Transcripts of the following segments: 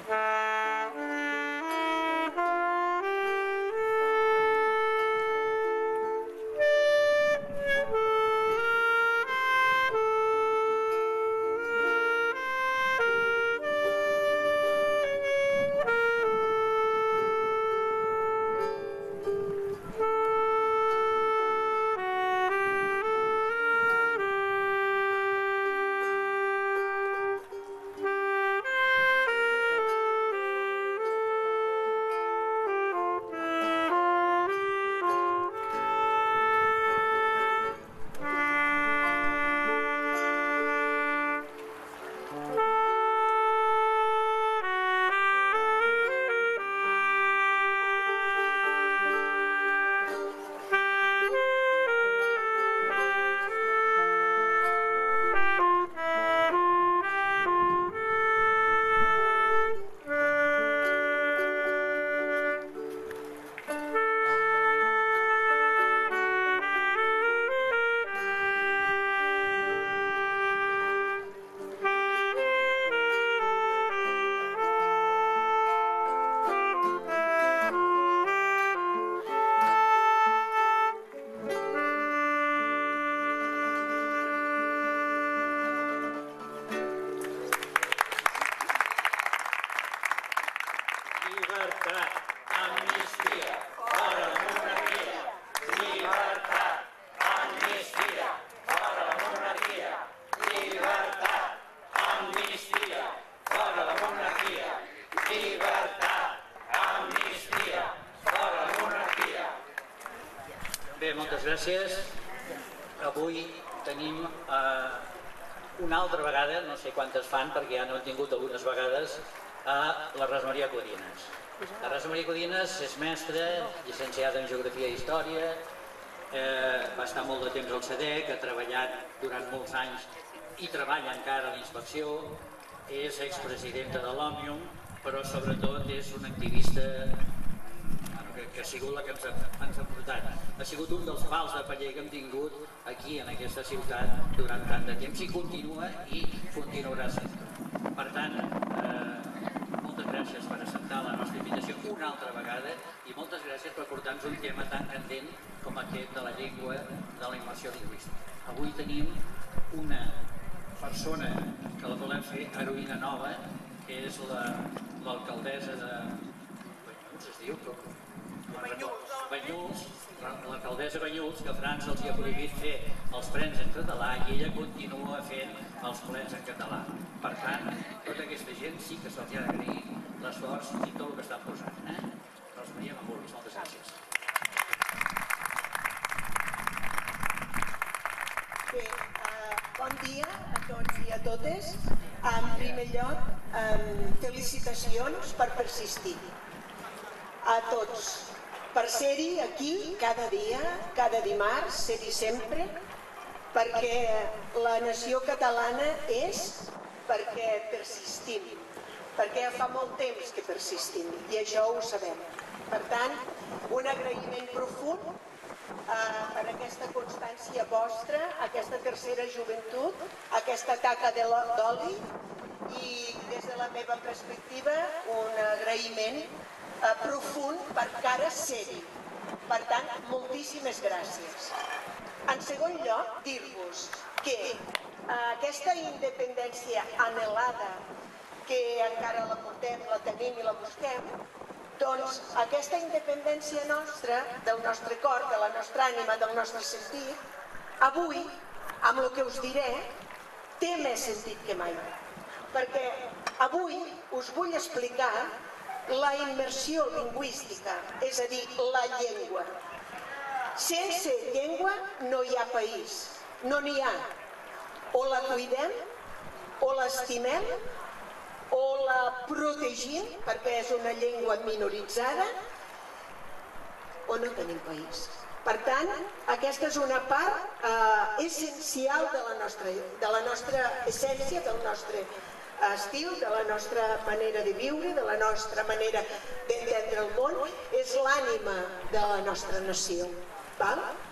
Moltes gràcies. Avui tenim una altra vegada, no sé quantes fan perquè ja no hem tingut algunes vegades, a la Rosa Maria Codines. La Rosa Maria Codines és mestra, llicenciada en Geografia i Història, va estar molt de temps al CEDEC, ha treballat durant molts anys i treballa encara a la inspecció, és expresidenta de l'Òmnium, però sobretot és una activista que ha sigut la que ens ha portat. Ha sigut un dels pals de paller que hem tingut aquí en aquesta ciutat durant tant de temps i continua i continuarà sent. Per tant, moltes gràcies per acceptar la nostra invitació una altra vegada i moltes gràcies per portar-nos un tema tan candent com aquest de la llengua, de la immersió lingüística. Avui tenim una persona que la volem fer heroïna nova, que és l'alcaldessa de Banyuls, es diu? Banyuls, l'alcaldessa Banyuls, que a França els hi ha prohibit fer els plens en català i ella continua fent els plens en català. Per tant, tota aquesta gent sí que se'ls ha d'agrair l'esforç i tot el que estan posant. Rosa Maria Banyuls, moltes gràcies. Bé, bon dia a tots i a totes. En primer lloc, felicitacions per persistir. A tots. Per ser-hi aquí cada dia, cada dimarts, ser-hi sempre, perquè la nació catalana és perquè persistim, perquè ja fa molt temps que persistim i això ho sabem. Per tant, un agraïment profund per aquesta constància vostra, aquesta tercera joventut, aquesta taca d'oli i des de la meva perspectiva un agraïment profund per cara ser-hi. Per tant, moltíssimes gràcies. En segon lloc, dir-vos que aquesta independència anhelada que encara la portem, la tenim i la busquem, doncs aquesta independència nostra, del nostre cor, de la nostra ànima, del nostre sentit, avui, amb el que us diré, té més sentit que mai. Perquè avui us vull explicar la immersió lingüística, és a dir, la llengua. Sense llengua no hi ha país, no n'hi ha. O la cuidem, o l'estimem, o la protegim, perquè és una llengua minoritzada, o no tenim país. Per tant, aquesta és una part essencial de la nostra essència, del nostre estil, de la nostra manera de viure, de la nostra manera d'entendre el món, és l'ànima de la nostra nació.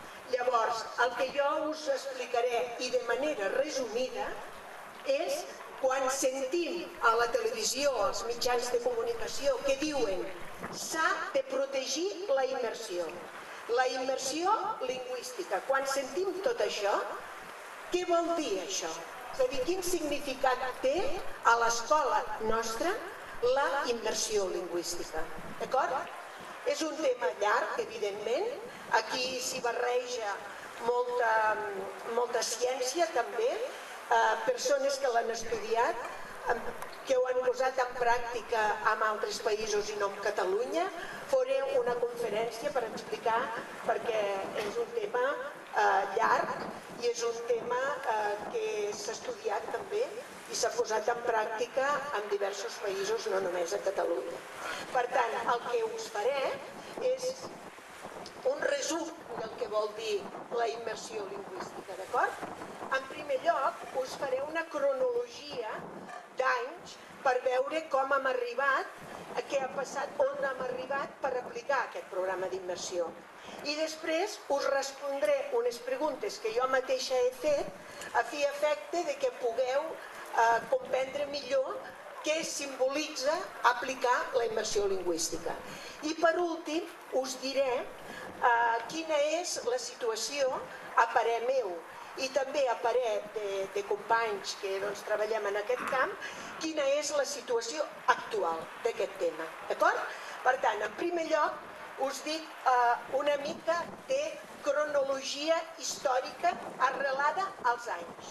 Llavors, el que jo us explicaré, i de manera resumida, és quan sentim a la televisió, als mitjans de comunicació, que diuen s'ha de protegir la immersió lingüística, quan sentim tot això, què vol dir això? És a dir, quin significat té a l'escola nostra la immersió lingüística? D'acord? És un tema llarg, evidentment. Aquí s'hi barreja molta ciència també, persones que l'han estudiat, que ho han posat en pràctica en altres països i no en Catalunya. Faré una conferència per explicar, perquè és un tema llarg i és un tema que s'ha estudiat també i s'ha posat en pràctica en diversos països, no només a Catalunya. Per tant, el que us faré és un resum del que vol dir la immersió lingüística, d'acord? En primer lloc, us faré una cronologia d'anys per veure com hem arribat, què ha passat, on hem arribat per aplicar aquest programa d'immersió. I després us respondré unes preguntes que jo mateixa he fet a fi i efecte de que pugueu comprendre millor què simbolitza aplicar la immersió lingüística. I per últim us diré quina és la situació a parer meu i també a parer de companys que treballem en aquest camp, quina és la situació actual d'aquest tema. D'acord? Per tant, en primer lloc us dic una mica de cronologia històrica arrelada als anys.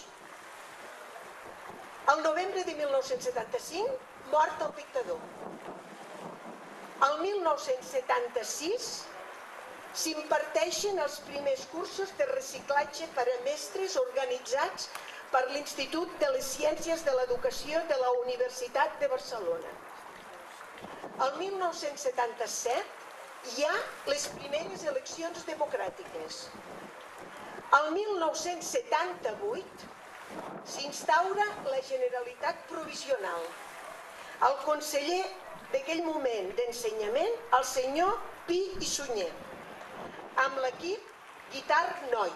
El novembre de 1975, mort el dictador. El 1976 s'imparteixen els primers cursos de reciclatge per a mestres organitzats per l'Institut de les Ciències de l'Educació de la Universitat de Barcelona. El 1977 hi ha les primeres eleccions democràtiques. El 1978 s'instaura la Generalitat Provisional. El conseller d'aquell moment d'ensenyament, el senyor Pi i Sunyer, amb l'equip Guitart Noi.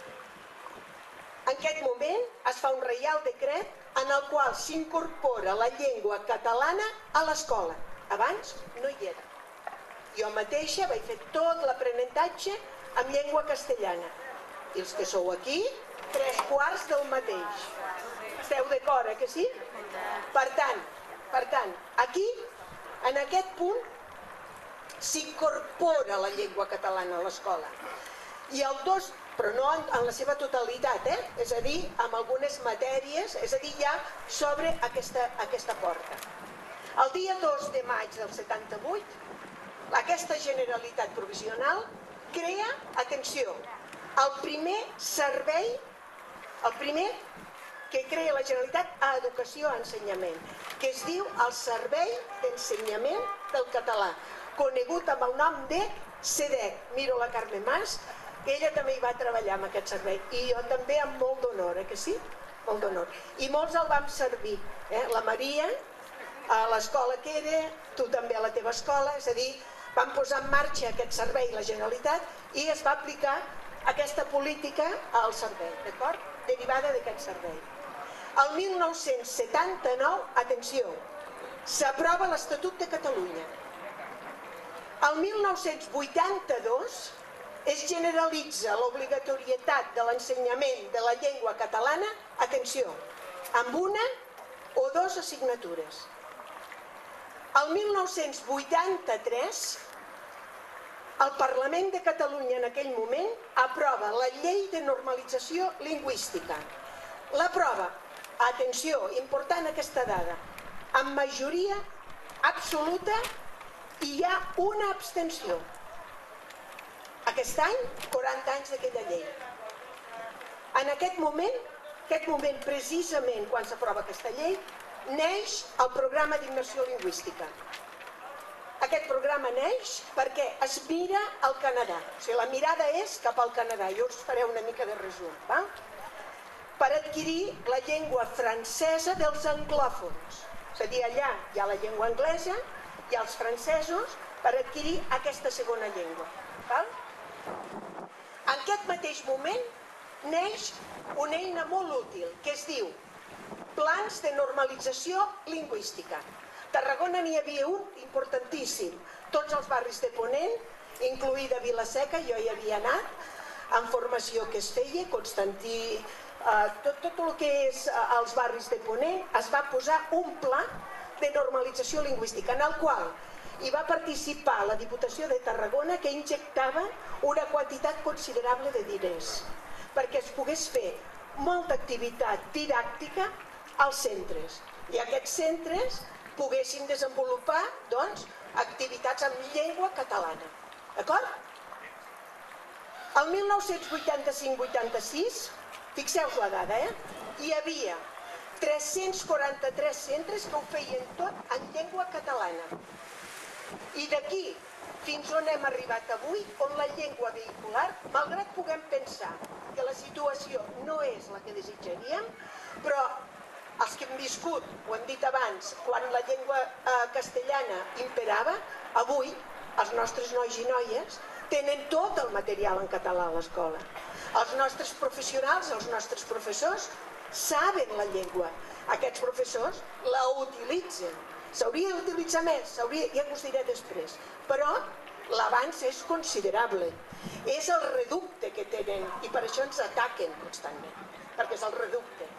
En aquest moment es fa un reial decret en el qual s'incorpora la llengua catalana a l'escola. Abans no hi era. Jo mateixa vaig fer tot l'aprenentatge en llengua castellana. I els que sou aquí, 3/4 del mateix. Esteu d'acord, que sí? Per tant, aquí, en aquest punt, s'incorpora la llengua catalana a l'escola. I el 2, però no en la seva totalitat, és a dir, amb algunes matèries, és a dir, ja s'obre aquesta porta. El dia 2 de maig del 78, aquesta Generalitat Provisional crea, atenció, el primer servei, el primer que crea la Generalitat a Educació i Ensenyament, que es diu el Servei d'Ensenyament del Català, conegut amb el nom de SEDEC. Miro la Carme Mas, que ella també hi va treballar amb aquest servei, i jo també amb molt d'honor, que sí? Molt d'honor. I molts el vam servir, la Maria, a l'escola que era, tu també a la teva escola, és a dir, vam posar en marxa aquest servei, la Generalitat, i es va aplicar aquesta política al servei, d'acord? Derivada d'aquest servei. El 1979, atenció, s'aprova l'Estatut de Catalunya. El 1982 es generalitza l'obligatorietat de l'ensenyament de la llengua catalana, atenció, amb una o 2 assignatures. El 1983, el Parlament de Catalunya en aquell moment aprova la Llei de Normalització Lingüística. L'aprova, atenció, important aquesta dada, amb majoria absoluta i hi ha una abstenció. Aquest any, 40 anys d'aquella llei. En aquest moment precisament quan s'aprova aquesta llei, neix el programa d'immersió lingüística. Aquest programa neix perquè es mira al Canadà. O sigui, la mirada és cap al Canadà. Jo us faré una mica de resum. Per adquirir la llengua francesa dels anglòfons. És a dir, allà hi ha la llengua anglesa, hi ha els francesos, per adquirir aquesta segona llengua. En aquest mateix moment neix una eina molt útil que es diu plans de normalització lingüística. A Tarragona n'hi havia un importantíssim. Tots els barris de Ponent, incloïda Vila-seca, jo hi havia anat, en formació que es feia, Constantí, tot el que és els barris de Ponent, es va posar un pla de normalització lingüística, en el qual hi va participar la Diputació de Tarragona, que injectava una quantitat considerable de diners perquè es pogués fer molta activitat didàctica als centres i aquests centres poguessin desenvolupar activitats en llengua catalana. D'acord? El 1985-86, fixeu-vos la dada, hi havia 343 centres que ho feien tot en llengua catalana. I d'aquí fins on hem arribat avui, on la llengua vehicular, malgrat puguem pensar que la situació no és la que desitjaríem, però els que hem viscut, ho hem dit abans, quan la llengua castellana imperava, avui els nostres nois i noies tenen tot el material en català a l'escola. Els nostres professionals, els nostres professors, saben la llengua. Aquests professors la utilitzen. S'hauria d'utilitzar més, ja us diré després, però l'avanç és considerable. És el reducte que tenen i per això ens ataquen constantment, perquè és el reducte.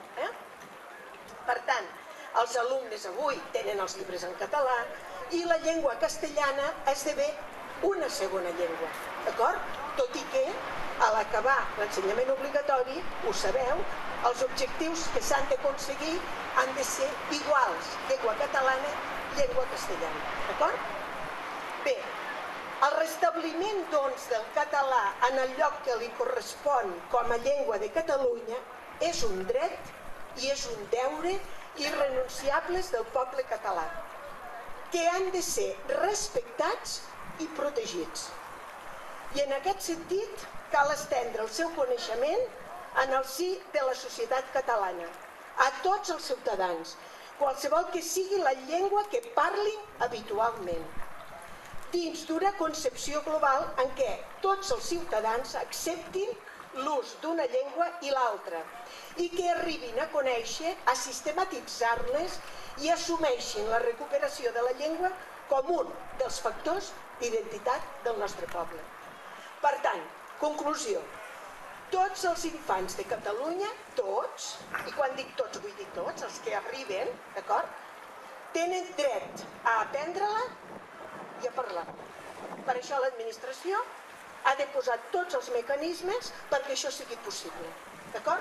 Per tant, els alumnes avui tenen els llibres en català i la llengua castellana esdevé una segona llengua, d'acord? Tot i que a l'acabar l'ensenyament obligatori, ho sabeu, els objectius que s'han d'aconseguir han de ser iguals, llengua catalana i llengua castellana, d'acord? Bé, el restabliment, doncs, del català en el lloc que li correspon com a llengua de Catalunya és un dret i és un deure irrenunciables del poble català, que han de ser respectats i protegits. I en aquest sentit cal estendre el seu coneixement en el si de la societat catalana, a tots els ciutadans, qualsevol que sigui la llengua que parlin habitualment, dins d'una concepció global en què tots els ciutadans acceptin l'ús d'una llengua i l'altra i que arribin a conèixer, a sistematitzar-les i assumeixin la recuperació de la llengua com un dels factors d'identitat del nostre poble. Per tant, conclusió, tots els infants de Catalunya, tots, i quan dic tots vull dir tots, els que arriben, d'acord, tenen dret a aprendre-la i a parlar. Per això l'administració ha de posar tots els mecanismes perquè això sigui possible, d'acord?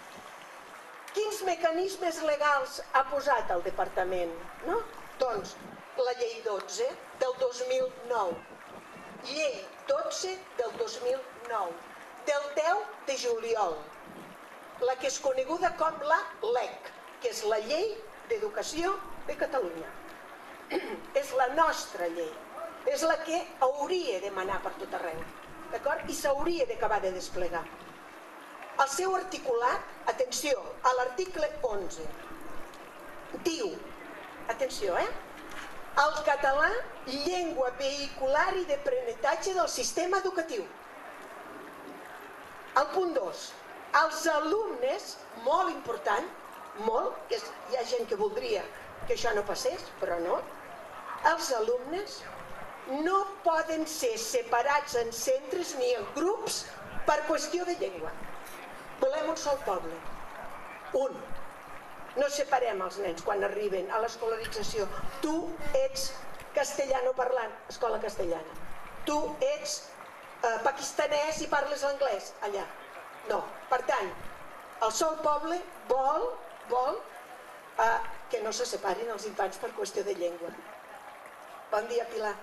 Quins mecanismes legals ha posat el departament? Doncs la llei 12 del 2009, llei 12 del 2009, del 10 de juliol, la que és coneguda com la LEC, que és la Llei d'Educació de Catalunya. És la nostra llei, és la que hauria de manar per tot arreu, d'acord? I s'hauria d'acabar de desplegar. El seu articulat, atenció, a l'article 11, diu, atenció, el català, llengua vehicular i d'aprenentatge del sistema educatiu. El punt 2, els alumnes, molt important, molt, que hi ha gent que voldria que això no passés, però no, els alumnes no poden ser separats en centres ni en grups per qüestió de llengua. Volem un sol poble, un. No separem els nens quan arriben a l'escolarització. Tu ets castellano parlant, escola castellana. Tu ets pakistanès i parles l'anglès, allà. No, per tant, el sol poble vol que no se separin els infants per qüestió de llengua. Bon dia, Pilar.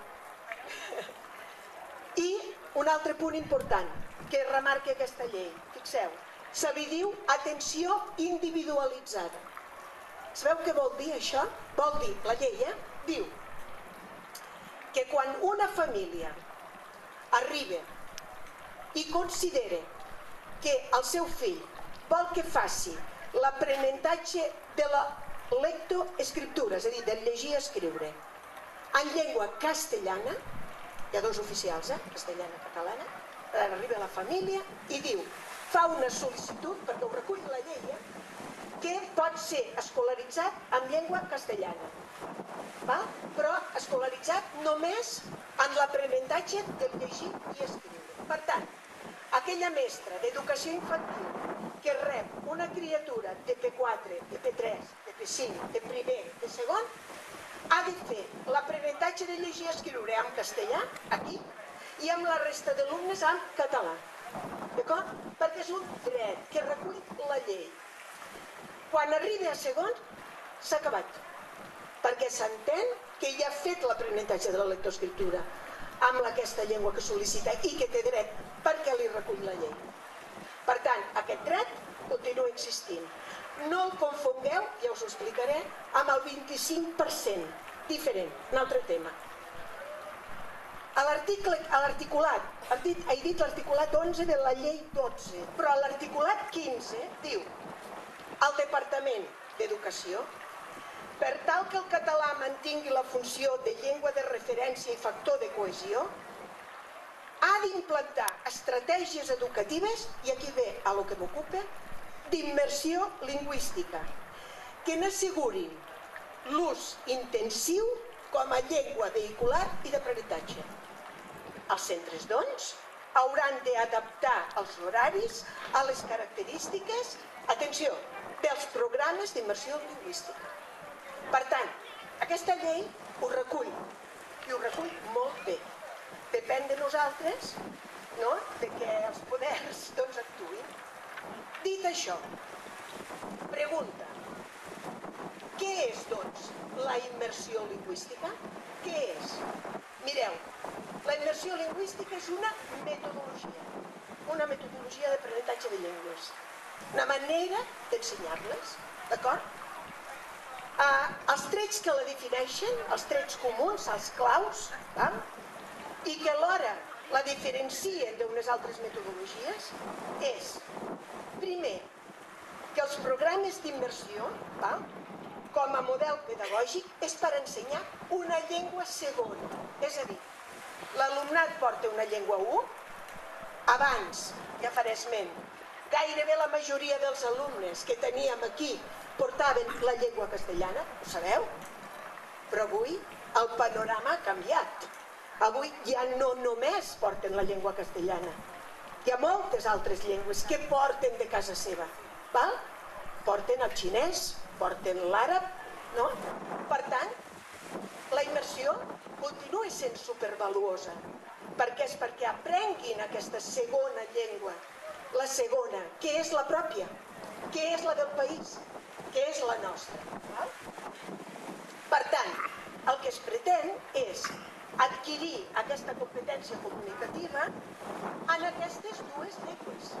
I un altre punt important que remarca aquesta llei, fixeu, se li diu atenció individualitzada. Sabeu què vol dir això? Vol dir, la llei, diu que quan una família arriba i considera que el seu fill vol que faci l'aprenentatge de la lectoescriptura, és a dir, de llegir i escriure, en llengua castellana, hi ha dos oficials, castellana i catalana, arriba la família i diu, fa una sol·licitud, perquè ho recull la llei, que pot ser escolaritzat en llengua castellana, però escolaritzat només en l'aprenentatge del llegir i escriure. Per tant, aquella mestra d'educació infantil que rep una criatura de P4, de P3, de P5, de primer, de segon, ha de fer l'aprenentatge de llegir i escriure en castellà, aquí, i amb la resta d'alumnes en català. D'acord? Perquè és un dret que recull la llei. Quan arribi a segon, s'ha acabat. Perquè s'entén que ja ha fet l'aprenentatge de la lectoescriptura amb aquesta llengua que sol·licita i que té dret perquè li recull la llei. Per tant, aquest dret continua existint. No el confongueu, ja us ho explicaré, amb el 25%, diferent, un altre tema. A l'articulat, he dit l'articulat 11 de la llei 12, però l'articulat 15 diu: el Departament d'Educació, per tal que el català mantingui la funció de llengua de referència i factor de cohesió, ha d'implantar estratègies educatives, i aquí ve a lo que m'ocupa, d'immersió lingüística, que n'assegurin l'ús intensiu com a llengua vehicular i d'aprenentatge. Els centres, doncs, hauran d'adaptar els horaris a les característiques, atenció, dels programes d'immersió lingüística. Per tant, aquesta llei ho recull, i ho recull molt bé. Depèn de nosaltres, no?, de que els poders actuïn. Dit això, pregunta: què és, doncs, la immersió lingüística? Què és? Mireu, la immersió lingüística és una metodologia d'aprenentatge de llengües, una manera d'ensenyar-les, d'acord? Els trets que la defineixen, els trets comuns, els claus, i que alhora la diferencien d'unes altres metodologies, és, primer, que els programes d'immersió, com a model pedagògic, és per ensenyar una llengua segona. És a dir, l'alumnat porta una llengua 1, abans, ja faré esment, gairebé la majoria dels alumnes que teníem aquí portaven la llengua castellana, ho sabeu? Però avui el panorama ha canviat. Avui ja no només porten la llengua castellana. Hi ha moltes altres llengües que porten de casa seva. Porten el xinès, porten l'àrab, no? Per tant, la immersió continua sent supervaluosa. Perquè és perquè aprenguin aquesta segona llengua, la segona, que és la pròpia, que és la del país, que és la nostra. Per tant, el que es pretén és adquirir aquesta competència comunicativa en aquestes dues llengües,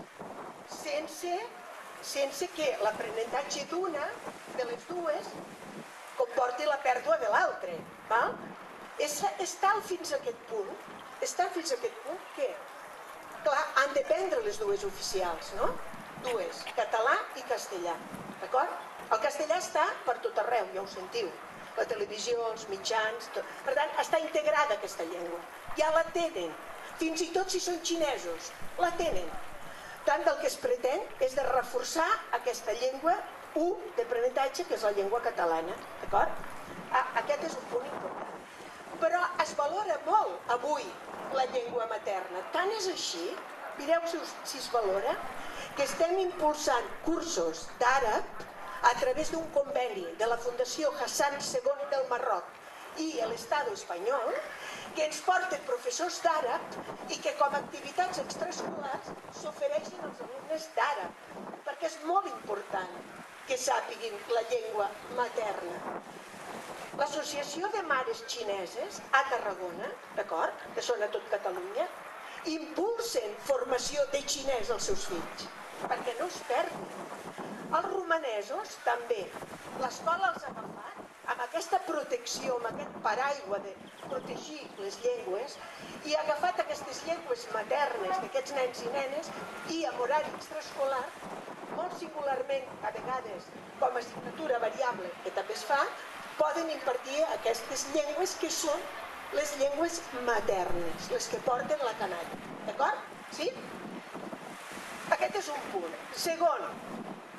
sense que l'aprenentatge d'una de les dues comporti la pèrdua de l'altra. És tal fins a aquest punt que, clar, han de prendre les dues oficials, no? Dues, català i castellà, d'acord? El castellà està per tot arreu, ja ho sentiu, la televisió, els mitjans, tot. Per tant, està integrada aquesta llengua, ja la tenen, fins i tot si són xinesos, la tenen. Tant el que es pretén és de reforçar aquesta llengua 1 d'aprenentatge, que és la llengua catalana, d'acord? Aquest és un punt important. Però es valora molt avui la llengua materna. Tant és així, mireu si es valora, que estem impulsant cursos d'àrab a través d'un conveni de la Fundació Hassan II del Marroc i l'Estado espanyol, que ens porten professors d'àrab i que com a activitats extraescolars s'ofereixen als alumnes d'àrab, perquè és molt important que sàpiguin la llengua materna. L'Associació de Mares Xineses a Tarragona, d'acord, que són a tot Catalunya, impulsen formació de xinès als seus fills, perquè no es perdin. Els romanesos també, l'escola els ha agafat amb aquesta protecció, amb aquest paraigua de protegir les llengües, i ha agafat aquestes llengües maternes d'aquests nens i nenes i amb horari extraescolar, molt singularment, a vegades, com a assignatura variable, que també es fa, poden impartir aquestes llengües que són les llengües maternes, les que porten la canalla. D'acord? Sí? Aquest és un punt. Segon,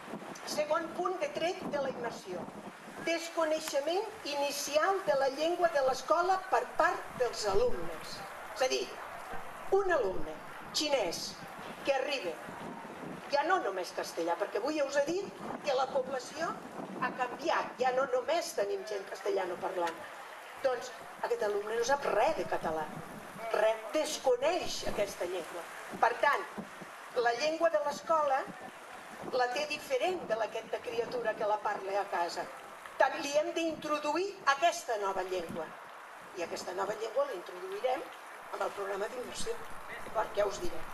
Segon punt de tret de la immersió. Desconeixement inicial de la llengua de l'escola per part dels alumnes. És a dir, un alumne xinès que arriba, ja no només castellà, perquè avui ja us he dit que la població ha canviat, ja no només tenim gent castellanoparlant. Doncs aquest alumne no sap res de català, res, desconeix aquesta llengua. Per tant, la llengua de l'escola la té diferent de d'aquesta criatura que la parla a casa. Tant li hem d'introduir aquesta nova llengua. I aquesta nova llengua la introduirem amb el programa d'immersió. Ja us diré.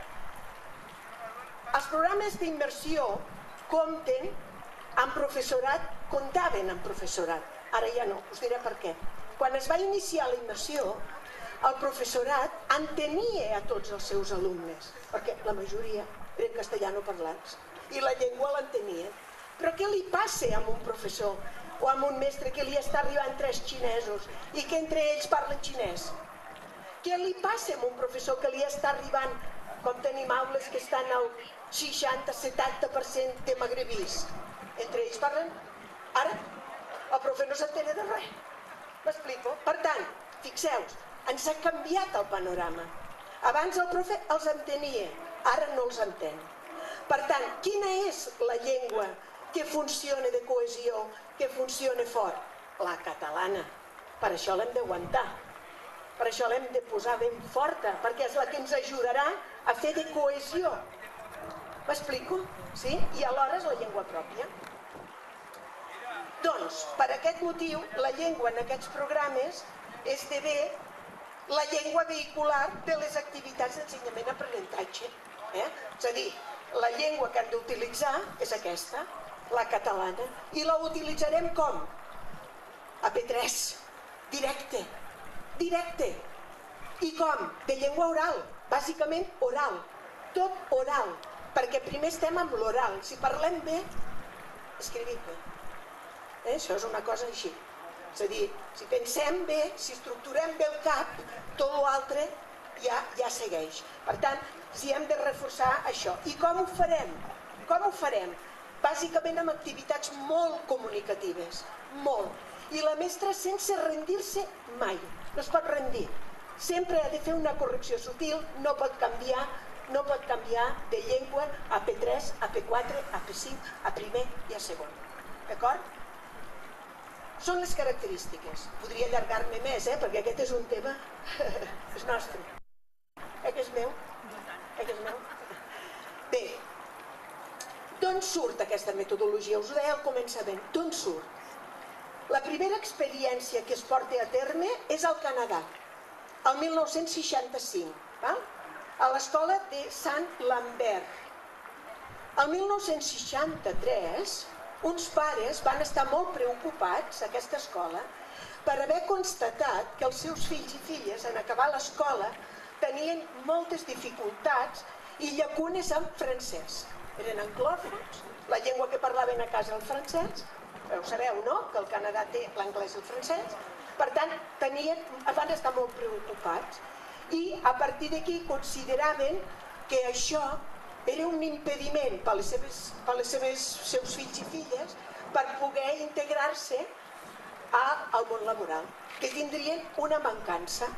Els programes d'immersió compten amb professorat, comptaven amb professorat. Ara ja no, us diré per què. Quan es va iniciar la immersió, el professorat entenia a tots els seus alumnes, perquè la majoria eren castellanoparlants, i la llengua l'entenien. Però què li passa a un professor o a un mestre que li està arribant 3 xinesos i que entre ells parlen xinès? Què li passa a un professor que li està arribant, com tenim aules que estan al 60-70% de magrebís? Entre ells parlen àrab. El profe no s'entén de res. M'explico? Per tant, fixeu-vos, ens ha canviat el panorama. Abans el profe els entenia, ara no els entén. Per tant, quina és la llengua que funciona de cohesió, que funciona fort? La catalana. Per això l'hem d'aguantar. Per això l'hem de posar ben forta, perquè és la que ens ajudarà a fer de cohesió. M'explico? Sí? I alhora és la llengua pròpia. Doncs, per aquest motiu, la llengua en aquests programes esdevé la llengua vehicular de les activitats d'ensenyament-aprenentatge. És a dir, la llengua que hem d'utilitzar és aquesta, la catalana, i la utilitzarem com? A P3, directe. I com? De llengua oral, bàsicament oral, tot oral, perquè primer estem amb l'oral. Si parlem bé, escrivim bé. Això és una cosa així. És a dir, si pensem bé, si estructurem bé el cap, tot l'altre ja segueix. Per tant, si hem de reforçar això. I com ho farem? Com ho farem? Bàsicament amb activitats molt comunicatives, molt. I la mestra sense rendir-se mai, no es pot rendir. Sempre ha de fer una correcció sutil, no pot canviar de llengua a P3, a P4, a P5, a primer i a segon. D'acord? Són les característiques. Podria allargar-me més, perquè aquest és un tema és nostre. Que és meu? Que és meu? Bé, d'on surt aquesta metodologia? Us ho deia al començament. D'on surt? La primera experiència que es porta a terme és al Canadà, el 1965, a l'escola de Sant Lambert. El 1963, uns pares van estar molt preocupats a aquesta escola per haver constatat que els seus fills i filles en acabar l'escola tenien moltes dificultats i llacunes en francès. Eren anglòfons, la llengua que parlaven a casa el francès, ho sabeu, no?, que el Canadà té l'anglès i el francès. Per tant, van estar molt preocupats i a partir d'aquí consideraven que això era un impediment per als seus fills i filles per poder integrar-se al món laboral, que tindrien una mancança.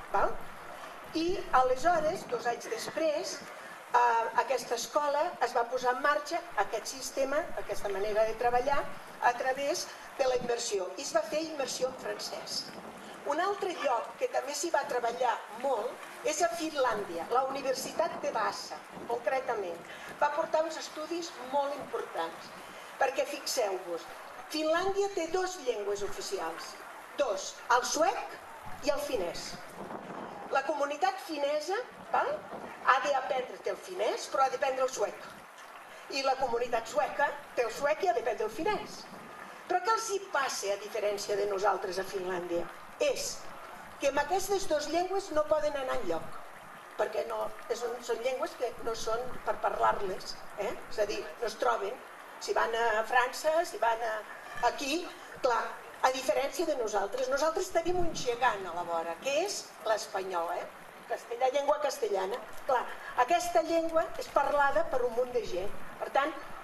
I aleshores, 2 anys després, aquesta escola es va posar en marxa aquest sistema, aquesta manera de treballar, a través de la immersió. I es va fer immersió en francès. Un altre lloc que també s'hi va treballar molt és a Finlàndia, la Universitat de Vasa, concretament. Va portar uns estudis molt importants, perquè fixeu-vos, Finlàndia té 2 llengües oficials, 2, el suec i el finès. La comunitat finesa ha d'aprendre el finès, però ha d'aprendre el suec. I la comunitat sueca té el suec i ha d'aprendre el finès. Però què els hi passa, a diferència de nosaltres a Finlàndia? És que amb aquestes 2 llengües no poden anar enlloc, perquè són llengües que no són per parlar-les, és a dir, no es troben. Si van a França, si van aquí, clar, a diferència de nosaltres tenim un gegant a la vora, que és l'espanyol, castellà, llengua castellana. Clar, aquesta llengua és parlada per un munt de gent. Per tant,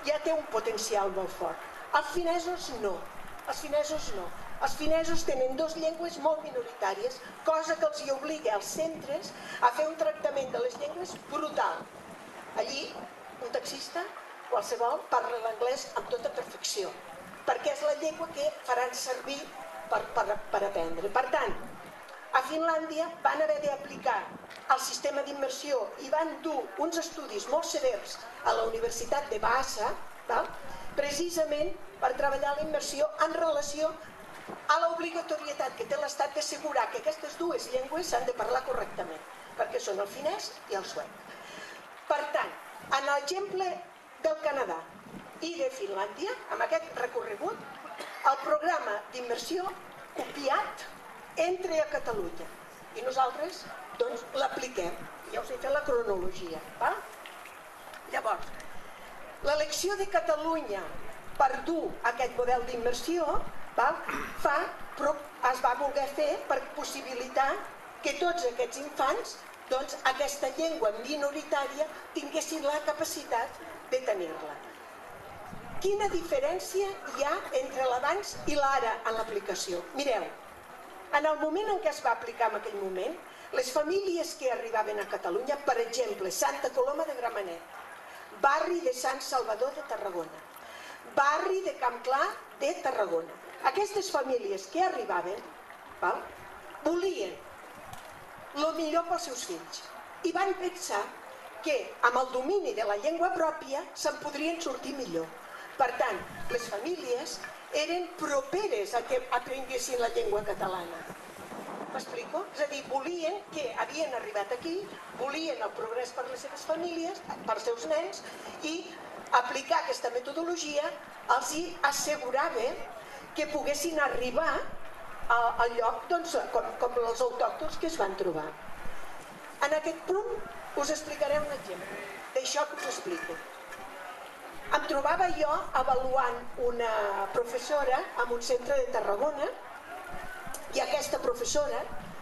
ja té un potencial molt fort. Els finesos no. Els finesos tenen dues llengües molt minoritàries, cosa que els hi obliga als centres a fer un tractament de les llengües brutal. Allí, un taxista, qualsevol, parla l'anglès amb tota perfecció, perquè és la llengua que faran servir per aprendre. Per tant, a Finlàndia van haver d'aplicar el sistema d'immersió i van dur uns estudis molt severs a la Universitat de Vaasa, precisament per treballar la immersió en relació a l'obligatorietat que té l'Estat d'assegurar que aquestes dues llengües s'han de parlar correctament, perquè són el finès i el suec. Per tant, en l'exemple del Canadà i de Finlàndia, amb aquest recorregut, el programa d'immersió copiat entra a Catalunya i nosaltres doncs l'apliquem. Ja us he fet la cronologia. Llavors, l'elecció de Catalunya per dur aquest model d'immersió es va voler fer per possibilitar que tots aquests infants, doncs, aquesta llengua minoritària, tinguessin la capacitat de tenir-la. Quina diferència hi ha entre l'abans i l'ara en l'aplicació? Mireu, en el moment en què es va aplicar en aquell moment, les famílies que arribaven a Catalunya, per exemple, Santa Coloma de Gramenet, barri de Sant Salvador de Tarragona, barri de Campclar de Tarragona, aquestes famílies que arribaven volien el millor pels seus fills i van pensar que amb el domini de la llengua pròpia se'n podrien sortir millor. Per tant, les famílies eren properes a que aprenguessin la llengua catalana. M'explico? És a dir, volien que havien arribat aquí, volien el progrés per les seves famílies, pels seus nens, i aplicar aquesta metodologia els hi assegurava que poguessin arribar al lloc com els autòctons que es van trobar. En aquest punt us explicaré un exemple d'això que us explico. Em trobava jo avaluant una professora en un centre de Tarragona i aquesta professora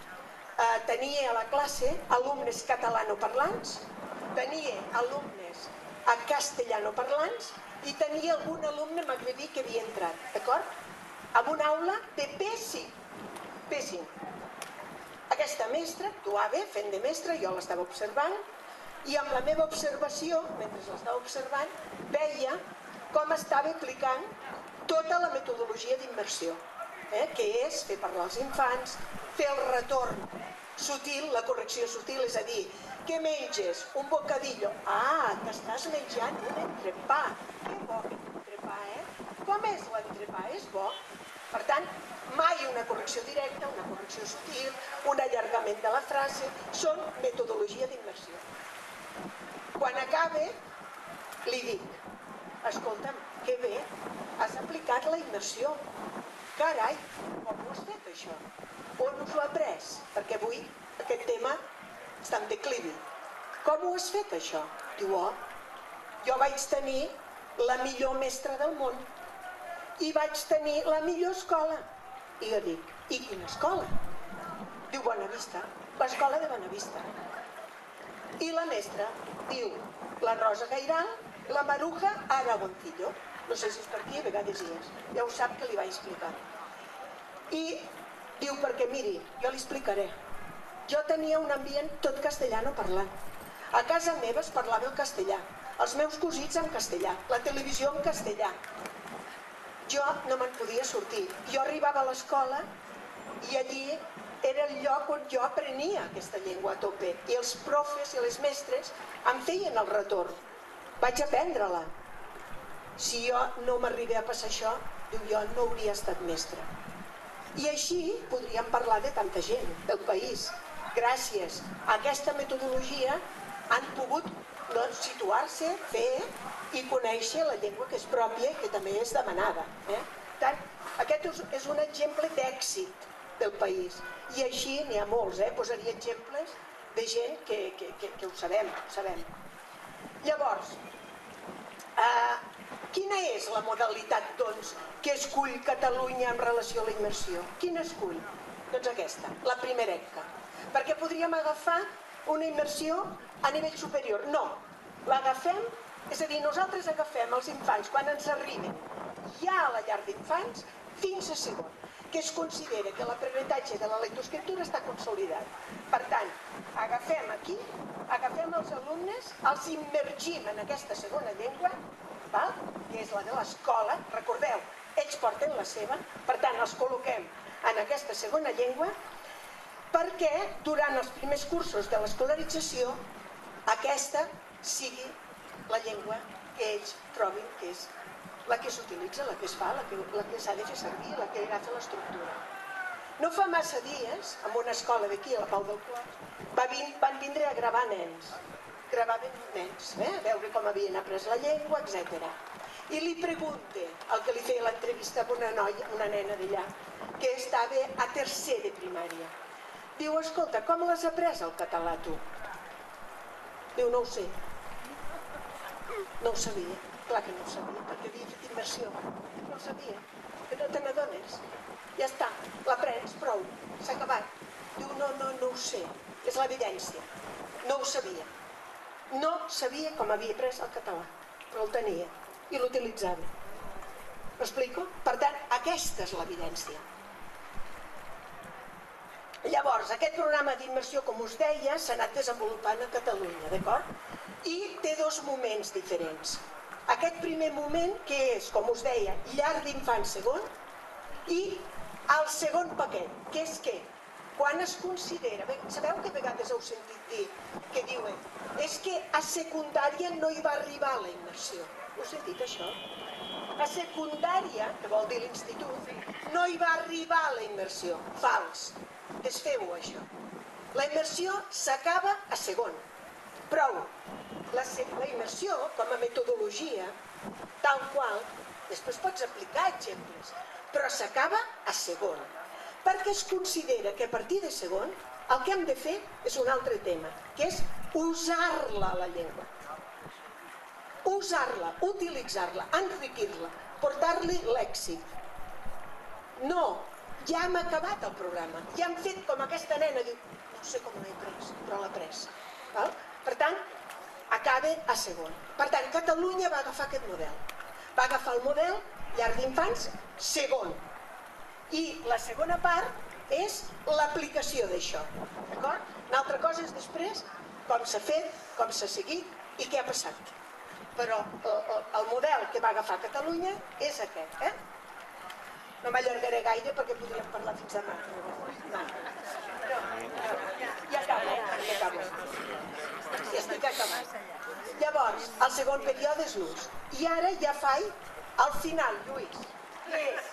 tenia a la classe alumnes catalanoparlants, tenia alumnes castellanoparlants i tenia algun alumne magrebí que havia entrat, d'acord? En una aula de P5. Aquesta mestra actuava fent de mestra, jo l'estava observant, i amb la meva observació, mentre l'estava observant, veia com estava aplicant tota la metodologia d'immersió, que és fer parlar els infants, fer el retorn sutil, la correcció sutil, és a dir, què menges? Un bocadillo. Ah, t'estàs menjant un entrepà. Que bo aquest entrepà, Com és l'entrepà? És bo. Per tant, mai una correcció directa, una correcció sutil, un allargament de la frase, són metodologia d'immersió. Quan acabe, li dic, escolta'm, que bé, has aplicat la immersió. Carai, com ho has fet això? On us l'ha pres? Perquè avui aquest tema està en declivi. Com ho has fet això? Diu, jo vaig tenir la millor mestra del món i vaig tenir la millor escola. I jo dic, i quina escola? Diu, Bonavista, l'escola de Bonavista. I la mestra diu, la Rosa Gairal, la Maruja Aragoncillo. No sé si és per aquí, a vegades hi és. Ja ho sap que li vaig explicar. I diu, perquè miri, jo li explicaré. Jo tenia un ambient tot castellano parlant. A casa meva es parlava el castellà, els meus cosits en castellà, la televisió en castellà. Jo no me'n podia sortir. Jo arribava a l'escola i allí era el lloc on jo aprenia aquesta llengua a tope. I els profes i les mestres em feien el retorn. Vaig aprendre-la. Si jo no m'arribé a passar això, diu, jo no hauria estat mestra. I així podríem parlar de tanta gent del país. Gràcies a aquesta metodologia han pogut situar-se, fer i conèixer la llengua que és pròpia i que també és demanada. Tant, aquest és un exemple d'èxit del país. I així n'hi ha molts, posaria exemples de gent que ho sabem. Llavors, quina és la modalitat, doncs, que escull Catalunya en relació a la immersió? Quina escull? Doncs aquesta, la primerenca. Perquè podríem agafar una immersió a nivell superior. No, l'agafem És a dir, nosaltres agafem els infants quan ens arriben ja a la llar d'infants fins a segon, que es considera que l'aprenentatge de la lectoescriptura està consolidat. Per tant, agafem aquí, agafem els alumnes, els immergim en aquesta segona llengua, que és la de l'escola, recordeu, ells porten la seva, per tant, els col·loquem en aquesta segona llengua, perquè durant els primers cursos de l'escolarització aquesta sigui la llengua que ells trobin que és la que s'utilitza, la que es fa, la que s'ha de fer servir, la que agafa l'estructura. No fa massa dies, en una escola d'aquí, a la Pau del Clos, van vindre a gravar nens. Gravaven nens, a veure com havien après la llengua, etc. I li pregunta, el que li feia l'entrevista a una noia, una nena d'allà, que estava a tercer de primària. Diu, escolta, com l'has après el català tu? Diu, no ho sé. No ho sabia. Clar que no ho sabia, perquè havia fet immersió. No ho sabia, que no te n'adones. Ja està, l'aprens, prou, s'ha acabat. Diu, no ho sé, és l'evidència. No ho sabia. No sabia com havia après el català, però el tenia i l'utilitzava. M'explico? Per tant, aquesta és l'evidència. Llavors, aquest programa d'immersió, com us deia, s'ha anat desenvolupant a Catalunya, d'acord? I té dos moments diferents. Aquest primer moment, que és, com us deia, llar d'infants segon, i el segon paquet, que és què? Quan es considera, sabeu que a vegades heu sentit dir que diuen és que a secundària no hi va arribar la immersió. Heu sentit això? A secundària, que vol dir l'institut, no hi va arribar la immersió. Fals. Desfeu-ho, això. La immersió s'acaba a segon. Prou. La immersió, com a metodologia, tal qual, després pots aplicar exemples, però s'acaba a segon. Perquè es considera que a partir de segon el que hem de fer és un altre tema, que és usar-la, la llengua. Usar-la, utilitzar-la, enriquir-la, portar-li lèxic. No, ja hem acabat el programa, ja hem fet com aquesta nena, diu, no sé com l'he pres, però l'ha pres. Per tant, acaba a segon. Per tant, Catalunya va agafar aquest model. Va agafar el model llar d'infants segon. I la segona part és l'aplicació d'això. Una altra cosa és després com s'ha fet, com s'ha seguit i què ha passat. Però el model que va agafar Catalunya és aquest. No m'allargaré gaire perquè podríem parlar fins demà. Ja acabo. Ja estic acabant. Llavors, el segon període és l'ús. I ara ja faig al final, Lluís. Què és?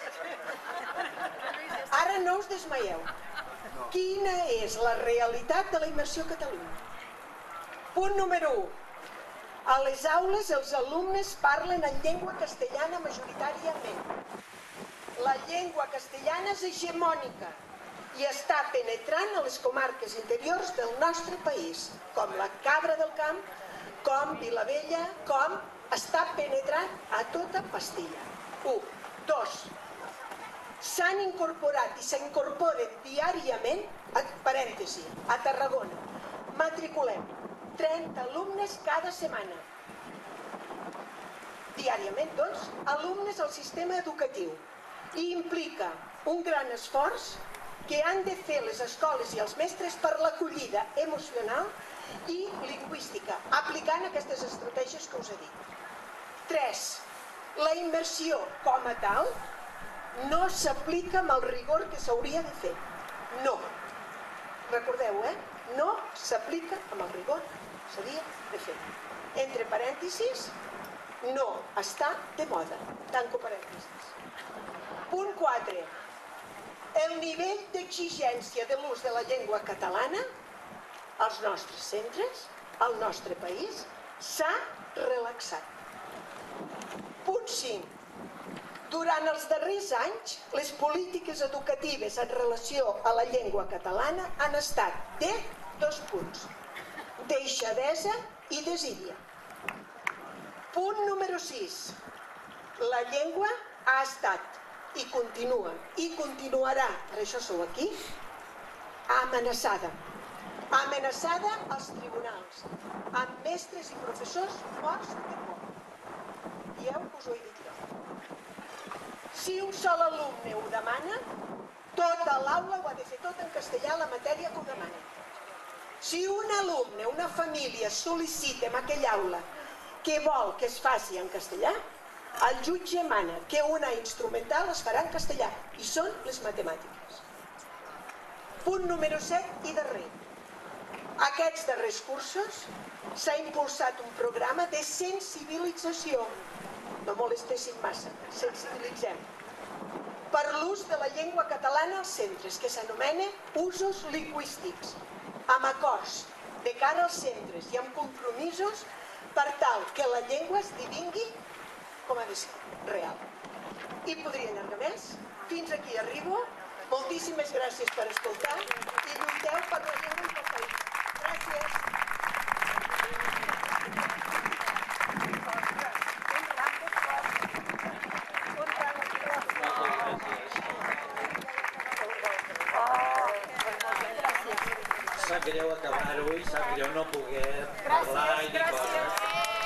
Ara no us desmaieu. Quina és la realitat de la immersió a Catalunya? Punt número 1. A les aules els alumnes parlen en llengua castellana majoritàriament. La llengua castellana és hegemònica i està penetrant a les comarques interiors del nostre país, com la Cabra del Camp, com Vilavella, com està penetrant a tota Pastilla. 1. 2. S'han incorporat i s'incorporen diàriament, parèntesi, a Tarragona, matriculem 30 alumnes cada setmana. Diàriament, doncs, alumnes al sistema educatiu. I implica un gran esforç que han de fer les escoles i els mestres per l'acollida emocional i lingüística, aplicant aquestes estratègies que us he dit. 3. La immersió com a tal no s'aplica amb el rigor que s'hauria de fer. No. Recordeu, no s'aplica amb el rigor que s'hauria de fer. Entre parèntesis, no està de moda. Tanco parèntesis. Punt 4. El nivell d'exigència de l'ús de la llengua catalana als nostres centres, al nostre país, s'ha relaxat. Punt 5. Durant els darrers anys, les polítiques educatives en relació a la llengua catalana han estat de 2 punts. Deixadesa i desídia. Punt número 6. La llengua ha estat i continua i continuarà, per això sou aquí, amenaçada. Amenaçada als tribunals, amb mestres i professors morts de por. dieu que us ho he dit jo. Si un sol alumne ho demana, tota l'aula ho ha de fer tot en castellà, la matèria que ho demana. Si un alumne, una família sol·licita en aquella aula que vol que es faci en castellà, el jutge mana que una instrumental es farà en castellà, i són les matemàtiques. Punt número 7 i darrer. Aquests darrers cursos s'ha impulsat un programa de sensibilització. No molestessin massa, sensibilitzem. Per l'ús de la llengua catalana als centres, que s'anomena usos lingüístics, amb acords de cara als centres i amb compromisos per tal que la llengua esdevingui com ha de ser, real. I podria allargar més. Fins aquí arribo. Moltíssimes gràcies per escoltar i lluiteu per la llengua i pel país. Gràcies. Sap greu acabar-ho i sap greu no poder parlar i dir coses.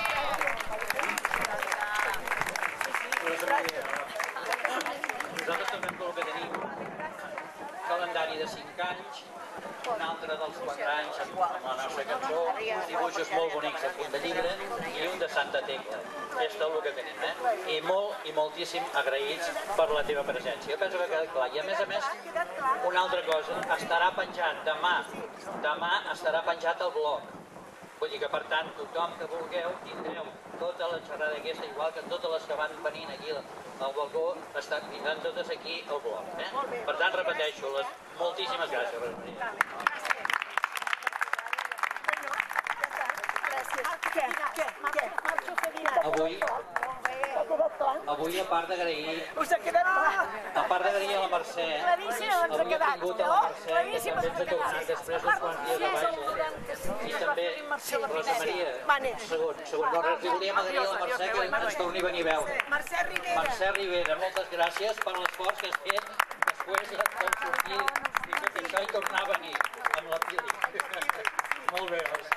Nosaltres també el que tenim calendari de 5 anys, un altre dels 4 anys amb la nostra cançó, uns dibuixos molt bonics al punt de llibre i un de Santa Tecla. És tot el que tenim, I molt i moltíssim agraïts per la teva presència. Jo penso que ha quedat clar. I a més, una altra cosa, estarà penjat demà estarà penjat al blog. Vull dir que, per tant, tothom que vulgueu tindreu tota la xerrada aquesta, igual que totes les que van venint aquí al balcó, estan vindran totes aquí al blog. Per tant, repeteixo, moltíssimes gràcies, Rosa Maria. Avui, a part d'agrair a la Mercè, avui hem tingut a la Mercè, que també ens ha tornat després uns quants dies de baixa, i també Rosa Maria, segon, li volíem agrair a la Mercè que ens torni a venir a veure. Mercè Rivera, moltes gràcies per l'esforç que has fet després de sortir i tot això i tornar a venir amb la Pili. Molt bé, Mercè.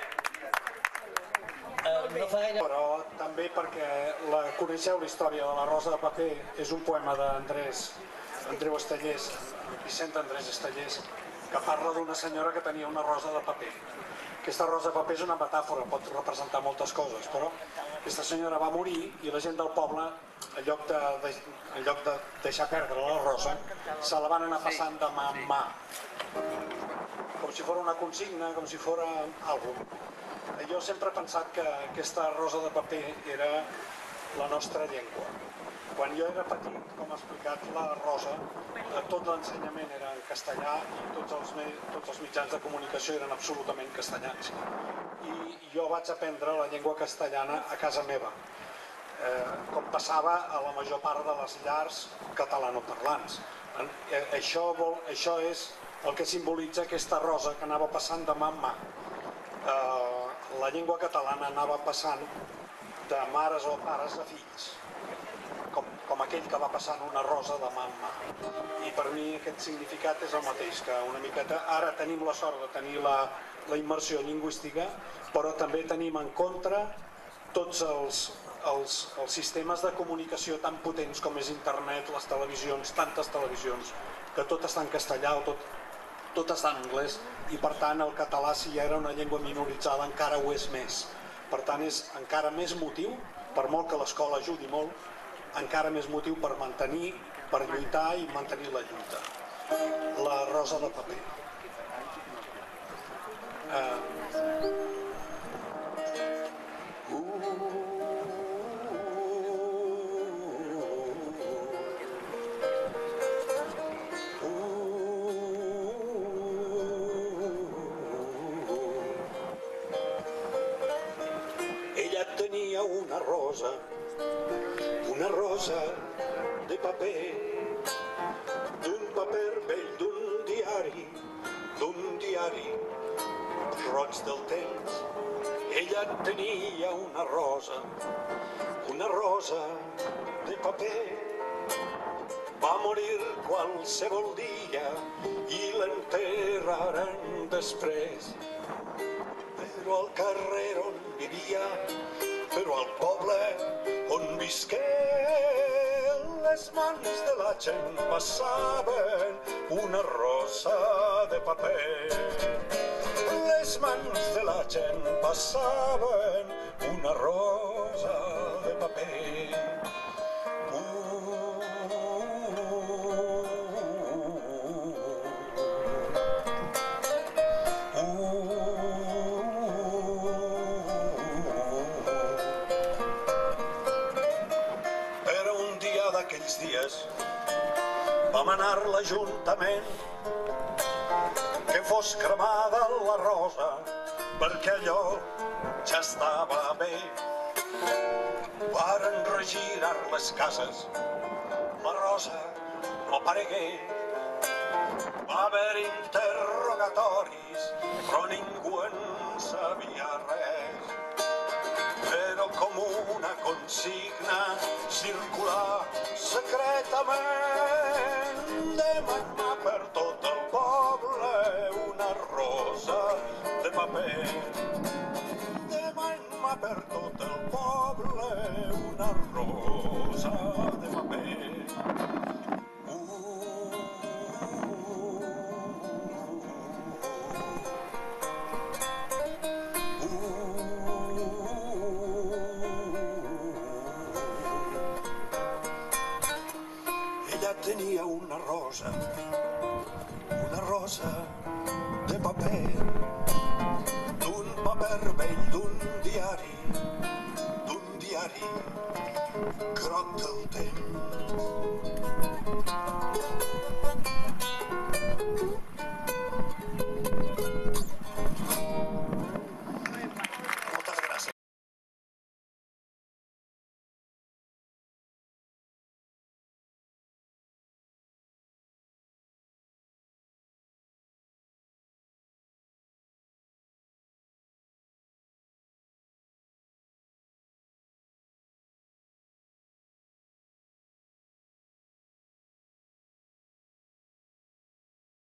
Però també perquè coneixeu la història de la Rosa de Paper, és un poema d'Andreu Estellers, Vicent Andrés Estellers, que parla d'una senyora que tenia una rosa de paper. Aquesta rosa de paper és una metàfora, pot representar moltes coses, però aquesta senyora va morir i la gent del poble, en lloc de deixar perdre la rosa, se la van anar passant de mà en mà, com si fos una consigna, com si fos alguna cosa. Jo sempre he pensat que aquesta rosa de paper era la nostra llengua. Quan jo era petit, com ha explicat la Rosa, tot l'ensenyament era en castellà i tots els mitjans de comunicació eren absolutament castellans. I jo vaig aprendre la llengua castellana a casa meva, com passava a la major part de les llars catalanoparlants. Això és el que simbolitza aquesta rosa que anava passant de mà en mà. La llengua catalana anava passant de mares o pares a fills, com aquell que va passant una rosa de mà en mà. I per mi aquest significat és el mateix, que una miqueta ara tenim la sort de tenir la immersió lingüística, però també tenim en contra tots els sistemes de comunicació tan potents com és internet, les televisions, tantes televisions, que tot està en castellà o tot està en anglès, i per tant el català, si ja era una llengua minoritzada, encara ho és més. Per tant és encara més motiu, per molt que l'escola ajudi molt, encara més motiu per mantenir, per lluitar i mantenir la lluita. La rosa de paper. Una rosa de paper, d'un paper vell d'un diari roig del temps. Ella tenia una rosa de paper. Va morir qualsevol dia i l'enterraren després. Però al carrer on vivia, però al poble on vivia, visqué, les mans de la gent passaven una rosa de paper. Les mans de la gent passaven una rosa de paper. Era un dia d'aquells dies, vam anar a l'Ajuntament que fos cremada la rosa, perquè allò ja estava bé. Varen regirar les cases, la rosa no aparegué. Va haver interrogatoris, però ningú en sabia res. Però com una consigna circular secretament, demana per tot el poble una rosa de paper. Demana per tot el poble una rosa de paper. Ella tenia una rosa de paper, d'un paper vell, d'un diari groc del temps.